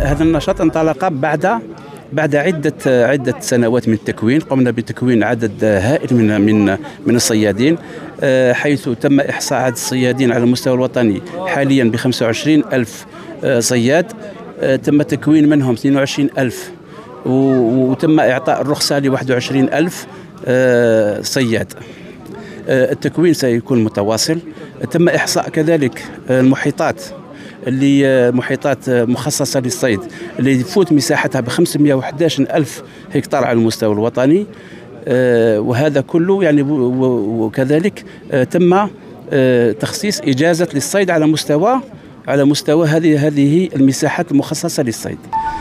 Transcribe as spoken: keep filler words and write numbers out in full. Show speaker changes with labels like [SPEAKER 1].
[SPEAKER 1] هذا النشاط انطلق بعد بعد عدة عدة سنوات من التكوين. قمنا بتكوين عدد هائل من من من الصيادين، حيث تم إحصاء عدد الصيادين على المستوى الوطني حاليا ب خمسة وعشرين ألف صياد. تم تكوين منهم اثنين وعشرين ألف، وتم إعطاء الرخصة ل واحد وعشرين ألف صياد. التكوين سيكون متواصل. تم إحصاء كذلك المحيطات اللي محيطات مخصصة للصيد اللي تفوت مساحتها ب خمسمائة وأحد عشر ألف هكتار على المستوى الوطني، وهذا كله يعني. وكذلك تم تخصيص إجازة للصيد على مستوى على مستوى هذه هذه المساحات المخصصة للصيد.